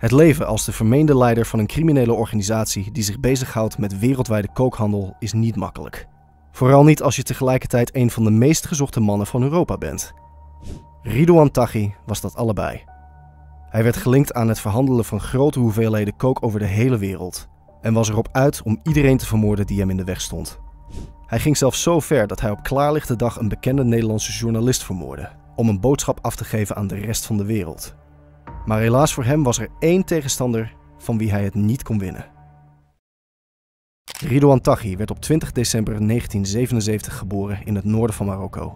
Het leven als de vermeende leider van een criminele organisatie die zich bezighoudt met wereldwijde kookhandel is niet makkelijk. Vooral niet als je tegelijkertijd een van de meest gezochte mannen van Europa bent. Ridouan Taghi was dat allebei. Hij werd gelinkt aan het verhandelen van grote hoeveelheden kook over de hele wereld en was erop uit om iedereen te vermoorden die hem in de weg stond. Hij ging zelfs zo ver dat hij op klaarlichte dag een bekende Nederlandse journalist vermoordde, om een boodschap af te geven aan de rest van de wereld. Maar helaas voor hem was er één tegenstander van wie hij het niet kon winnen. Ridouan Taghi werd op 20 december 1977 geboren in het noorden van Marokko.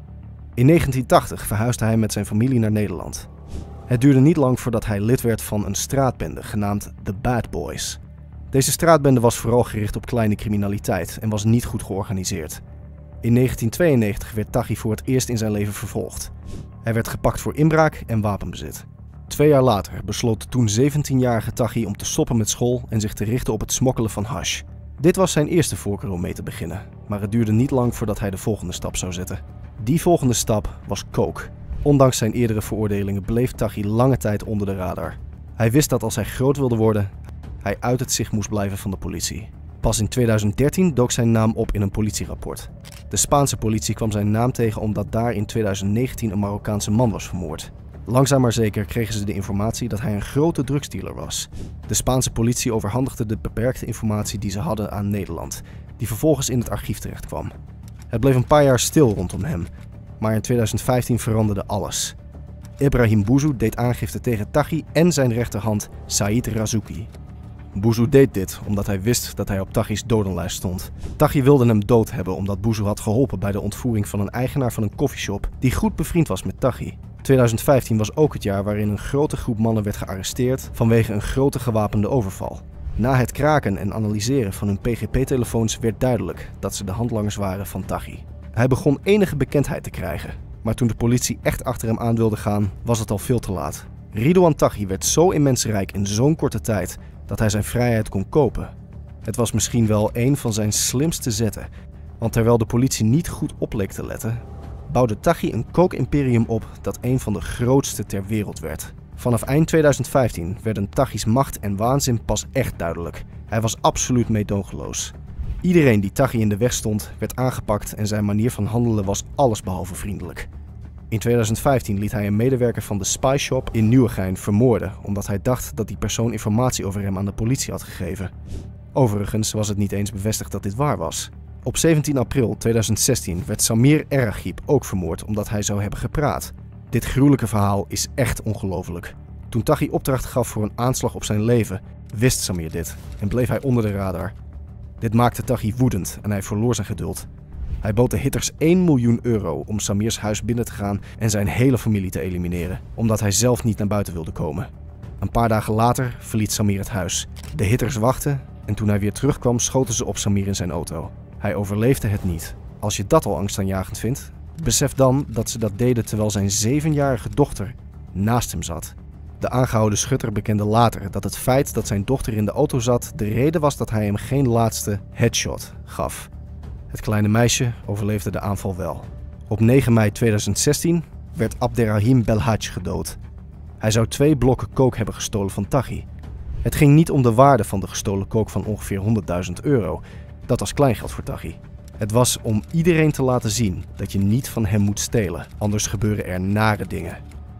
In 1980 verhuisde hij met zijn familie naar Nederland. Het duurde niet lang voordat hij lid werd van een straatbende genaamd The Bad Boys. Deze straatbende was vooral gericht op kleine criminaliteit en was niet goed georganiseerd. In 1992 werd Taghi voor het eerst in zijn leven vervolgd. Hij werd gepakt voor inbraak en wapenbezit. 2 jaar later besloot de toen 17-jarige Taghi om te stoppen met school en zich te richten op het smokkelen van hash. Dit was zijn eerste voorkeur om mee te beginnen, maar het duurde niet lang voordat hij de volgende stap zou zetten. Die volgende stap was coke. Ondanks zijn eerdere veroordelingen bleef Taghi lange tijd onder de radar. Hij wist dat als hij groot wilde worden, hij uit het zicht moest blijven van de politie. Pas in 2013 dook zijn naam op in een politierapport. De Spaanse politie kwam zijn naam tegen omdat daar in 2019 een Marokkaanse man was vermoord. Langzaam maar zeker kregen ze de informatie dat hij een grote drugsdealer was. De Spaanse politie overhandigde de beperkte informatie die ze hadden aan Nederland, die vervolgens in het archief terecht kwam. Het bleef een paar jaar stil rondom hem, maar in 2015 veranderde alles. Ibrahim Bouzou deed aangifte tegen Taghi en zijn rechterhand Saïd Razouki. Bouzou deed dit omdat hij wist dat hij op Taghi's dodenlijst stond. Taghi wilde hem dood hebben omdat Bouzou had geholpen bij de ontvoering van een eigenaar van een koffieshop die goed bevriend was met Taghi. 2015 was ook het jaar waarin een grote groep mannen werd gearresteerd vanwege een grote gewapende overval. Na het kraken en analyseren van hun PGP-telefoons werd duidelijk dat ze de handlangers waren van Taghi. Hij begon enige bekendheid te krijgen, maar toen de politie echt achter hem aan wilde gaan, was het al veel te laat. Ridouan Taghi werd zo immens rijk in zo'n korte tijd dat hij zijn vrijheid kon kopen. Het was misschien wel een van zijn slimste zetten, want terwijl de politie niet goed op leek te letten, bouwde Taghi een kookimperium op dat een van de grootste ter wereld werd. Vanaf eind 2015 werden Taghi's macht en waanzin pas echt duidelijk. Hij was absoluut meedogenloos. Iedereen die Taghi in de weg stond, werd aangepakt en zijn manier van handelen was allesbehalve vriendelijk. In 2015 liet hij een medewerker van de Spy Shop in Nieuwegein vermoorden, omdat hij dacht dat die persoon informatie over hem aan de politie had gegeven. Overigens was het niet eens bevestigd dat dit waar was. Op 17 april 2016 werd Samir Erragib ook vermoord omdat hij zou hebben gepraat. Dit gruwelijke verhaal is echt ongelooflijk. Toen Taghi opdracht gaf voor een aanslag op zijn leven, wist Samir dit en bleef hij onder de radar. Dit maakte Taghi woedend en hij verloor zijn geduld. Hij bood de hitters 1 miljoen euro om Samir's huis binnen te gaan en zijn hele familie te elimineren, omdat hij zelf niet naar buiten wilde komen. Een paar dagen later verliet Samir het huis. De hitters wachtten en toen hij weer terugkwam schoten ze op Samir in zijn auto. Hij overleefde het niet. Als je dat al angstaanjagend vindt, besef dan dat ze dat deden terwijl zijn 7-jarige dochter naast hem zat. De aangehouden schutter bekende later dat het feit dat zijn dochter in de auto zat de reden was dat hij hem geen laatste headshot gaf. Het kleine meisje overleefde de aanval wel. Op 9 mei 2016 werd Abderrahim Belhadj gedood. Hij zou 2 blokken coke hebben gestolen van Taghi. Het ging niet om de waarde van de gestolen coke van ongeveer 100.000 euro. Dat was kleingeld voor Taghi. Het was om iedereen te laten zien dat je niet van hem moet stelen, anders gebeuren er nare dingen.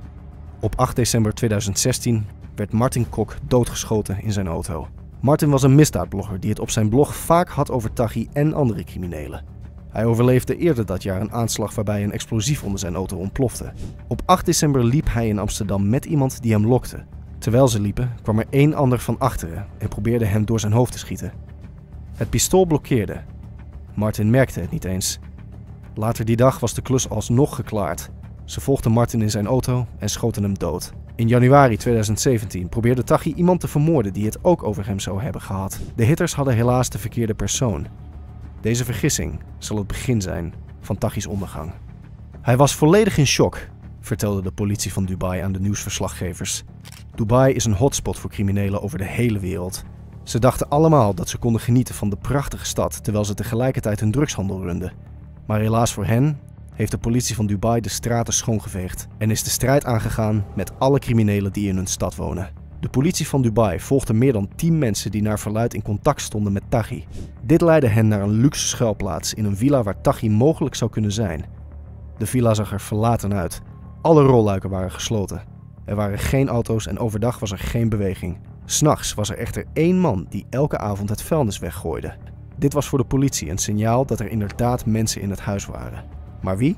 Op 8 december 2016 werd Martin Kok doodgeschoten in zijn auto. Martin was een misdaadblogger die het op zijn blog vaak had over Taghi en andere criminelen. Hij overleefde eerder dat jaar een aanslag waarbij een explosief onder zijn auto ontplofte. Op 8 december liep hij in Amsterdam met iemand die hem lokte. Terwijl ze liepen kwam er 1 ander van achteren en probeerde hem door zijn hoofd te schieten. Het pistool blokkeerde. Martin merkte het niet eens. Later die dag was de klus alsnog geklaard. Ze volgden Martin in zijn auto en schoten hem dood. In januari 2017 probeerde Taghi iemand te vermoorden die het ook over hem zou hebben gehad. De hitters hadden helaas de verkeerde persoon. Deze vergissing zal het begin zijn van Taghi's ondergang. Hij was volledig in shock, vertelde de politie van Dubai aan de nieuwsverslaggevers. Dubai is een hotspot voor criminelen over de hele wereld. Ze dachten allemaal dat ze konden genieten van de prachtige stad terwijl ze tegelijkertijd hun drugshandel runden. Maar helaas voor hen heeft de politie van Dubai de straten schoongeveegd en is de strijd aangegaan met alle criminelen die in hun stad wonen. De politie van Dubai volgde meer dan 10 mensen die naar verluidt in contact stonden met Taghi. Dit leidde hen naar een luxe schuilplaats in een villa waar Taghi mogelijk zou kunnen zijn. De villa zag er verlaten uit. Alle rolluiken waren gesloten. Er waren geen auto's en overdag was er geen beweging. 'S Nachts was er echter 1 man die elke avond het vuilnis weggooide. Dit was voor de politie een signaal dat er inderdaad mensen in het huis waren. Maar wie?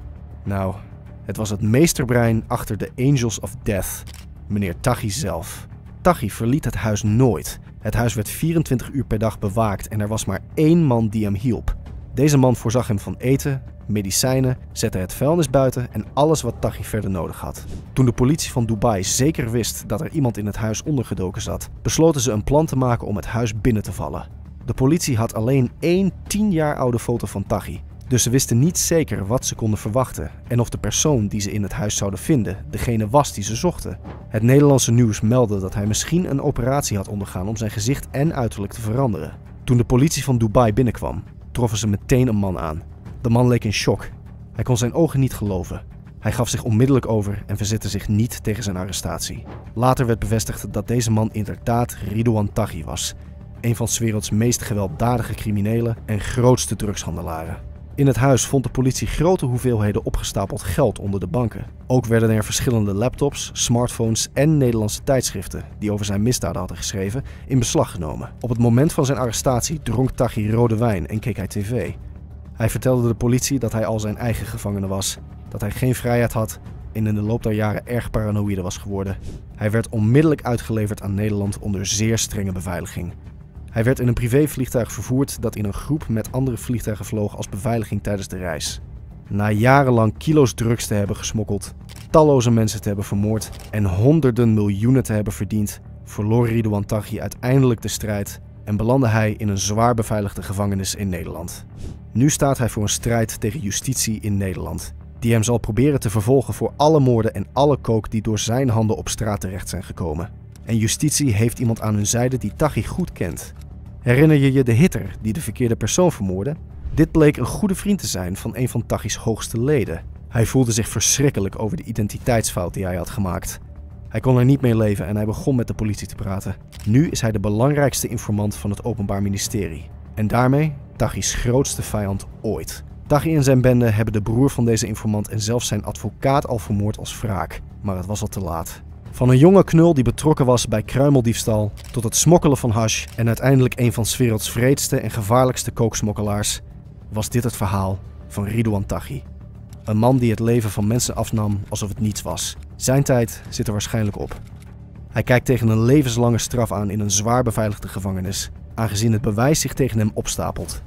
Nou, het was het meesterbrein achter de Angels of Death, meneer Taghi zelf. Taghi verliet het huis nooit. Het huis werd 24 uur per dag bewaakt en er was maar 1 man die hem hielp. Deze man voorzag hem van eten, medicijnen, zette het vuilnis buiten en alles wat Taghi verder nodig had. Toen de politie van Dubai zeker wist dat er iemand in het huis ondergedoken zat, besloten ze een plan te maken om het huis binnen te vallen. De politie had alleen 1 10 jaar oude foto van Taghi, dus ze wisten niet zeker wat ze konden verwachten en of de persoon die ze in het huis zouden vinden degene was die ze zochten. Het Nederlandse nieuws meldde dat hij misschien een operatie had ondergaan om zijn gezicht en uiterlijk te veranderen. Toen de politie van Dubai binnenkwam, troffen ze meteen een man aan. De man leek in shock. Hij kon zijn ogen niet geloven. Hij gaf zich onmiddellijk over en verzette zich niet tegen zijn arrestatie. Later werd bevestigd dat deze man inderdaad Ridouan Taghi was, een van 's werelds meest gewelddadige criminelen en grootste drugshandelaren. In het huis vond de politie grote hoeveelheden opgestapeld geld onder de banken. Ook werden er verschillende laptops, smartphones en Nederlandse tijdschriften, die over zijn misdaden hadden geschreven, in beslag genomen. Op het moment van zijn arrestatie dronk Taghi rode wijn en keek hij tv. Hij vertelde de politie dat hij al zijn eigen gevangene was, dat hij geen vrijheid had en in de loop der jaren erg paranoïde was geworden. Hij werd onmiddellijk uitgeleverd aan Nederland onder zeer strenge beveiliging. Hij werd in een privévliegtuig vervoerd dat in een groep met andere vliegtuigen vloog als beveiliging tijdens de reis. Na jarenlang kilo's drugs te hebben gesmokkeld, talloze mensen te hebben vermoord en honderden miljoenen te hebben verdiend, verloor Ridouan Taghi uiteindelijk de strijd en belandde hij in een zwaar beveiligde gevangenis in Nederland. Nu staat hij voor een strijd tegen justitie in Nederland, die hem zal proberen te vervolgen voor alle moorden en alle kook die door zijn handen op straat terecht zijn gekomen. En justitie heeft iemand aan hun zijde die Taghi goed kent. Herinner je je de hitter die de verkeerde persoon vermoordde? Dit bleek een goede vriend te zijn van een van Taghi's hoogste leden. Hij voelde zich verschrikkelijk over de identiteitsfout die hij had gemaakt. Hij kon er niet mee leven en hij begon met de politie te praten. Nu is hij de belangrijkste informant van het Openbaar Ministerie. En daarmee Taghi's grootste vijand ooit. Taghi en zijn bende hebben de broer van deze informant en zelfs zijn advocaat al vermoord als wraak. Maar het was al te laat. Van een jonge knul die betrokken was bij kruimeldiefstal tot het smokkelen van hash en uiteindelijk een van 's werelds wreedste en gevaarlijkste kooksmokkelaars, was dit het verhaal van Ridouan Taghi. Een man die het leven van mensen afnam alsof het niets was. Zijn tijd zit er waarschijnlijk op. Hij kijkt tegen een levenslange straf aan in een zwaar beveiligde gevangenis, aangezien het bewijs zich tegen hem opstapelt.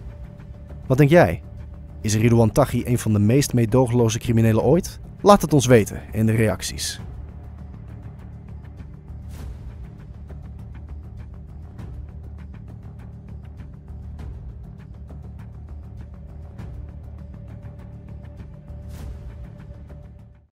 Wat denk jij? Is Ridouan Taghi een van de meest meedogenloze criminelen ooit? Laat het ons weten in de reacties.